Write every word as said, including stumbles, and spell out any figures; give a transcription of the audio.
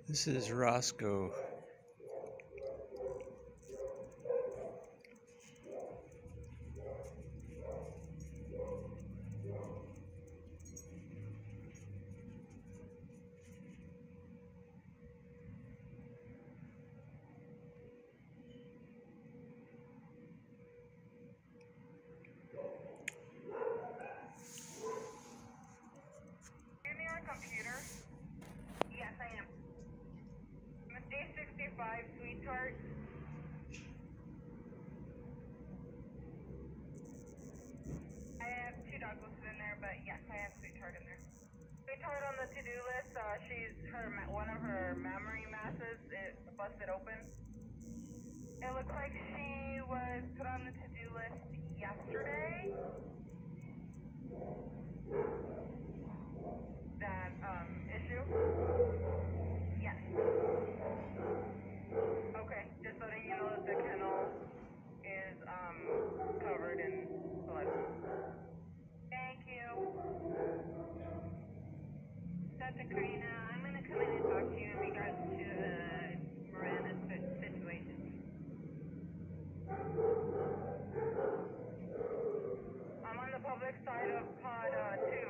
This is Roscoe. Give me a computer. Yes, I am. I'm a A sixty-five sweetheart. I have two doggos in there, but yes, I have sweetheart in there. Sweetheart on the to-do list. Uh, she's her one of her mammary masses. It busted open. It looks like she was put on the to-do list yesterday. That um issue. Yes. Okay, just letting you know that the kennel is um covered in blood. Thank you. Doctor Karina, I'm going to come in and talk to you in regards to the Miranda situation. I'm on the public side of pod uh, two.